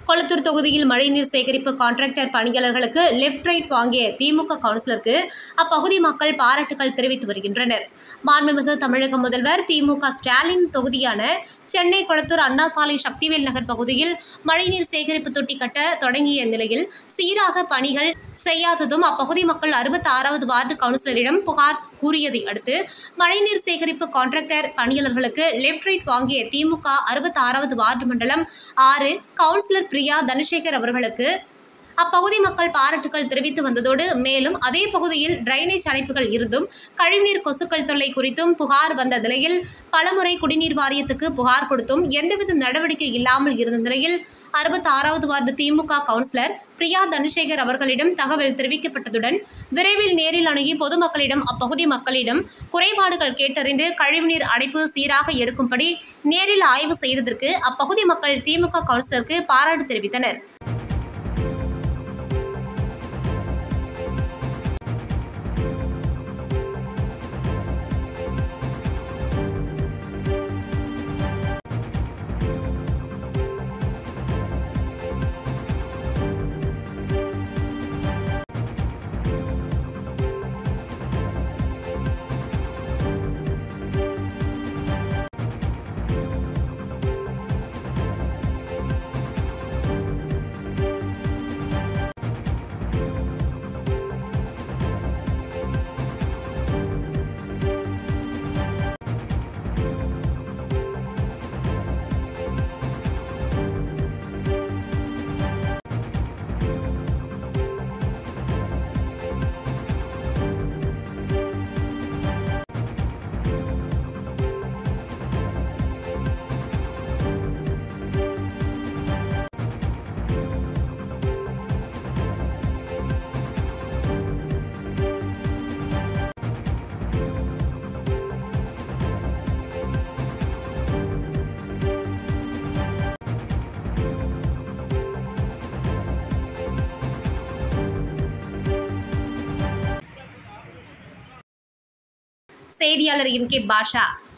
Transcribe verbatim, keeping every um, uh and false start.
கொளத்தூர் தொகுதியில் மழைநீர் சேகரிப்பு கான்ட்ராக்டர் பணியாளர்களுக்கு லெப்ட் ரைட் வாங்கிய திமுக கவுன்சிலருக்கு அப்பகுதி மக்கள் பாராட்டுகள் தெரிவித்து வருகின்றனர். மாண்புமிகு தமிழக முதல்வர் திமுக ஸ்டாலின் தொகுதியான சென்னை கொளத்தூர் அண்ணா சாலை சக்திவேல் நகர் பகுதியில் மழைநீர் சேகரிப்பு தொட்டி கட்ட தொடங்கிய நிலையில் சீராக பணிகள் செய்யாததும் அப்பகுதி மக்கள் அறுபத்தி ஆறாவது வார்டு கவுன்சிலரிடம் புகார் கூறியதை அடுத்து மழைநீர் சேகரிப்பு கான்ட்ராக்டர் பணியாளர்களுக்கு லெப்ட் ரைட் வாங்கிய திமுக அறுபத்தி ஆறாவது வார்டு மண்டலம் ஆறு கவுன்சிலர் பிரியா தனசேகர் அவர்களுக்கு அப்பகுதி மக்கள் பாராட்டுகள் தெரிவித்து வந்ததோடு மேலும் அதே பகுதியில் டிரைனேஜ் அடைப்புகள் இருந்தும் கழிவுநீர் கொசுக்கள் தொல்லை குறித்தும் புகார் வந்த நிலையில் பலமுறை குடிநீர் வாரியத்துக்கு புகார் கொடுத்தும் எந்தவித நடவடிக்கை இல்லாமல் இருந்த நிலையில் அறுபத்தி ஆறாவது வார்டு திமுக கவுன்சிலர் பிரியா தனசேகர் அவர்களிடம் தகவல் தெரிவிக்கப்பட்டதுடன் விரைவில் நேரில் அணுகி பொதுமக்களிடம் அப்பகுதி மக்களிடம் குறைபாடுகள் கேட்டறிந்து கழிவுநீர் அடைப்பு சீராக எடுக்கும்படி நேரில் ஆய்வு செய்ததற்கு அப்பகுதி மக்கள் திமுக கவுன்சிலருக்கு பாராட்டு தெரிவித்தனர். செய்தியாளர் எம் கே பாஷா.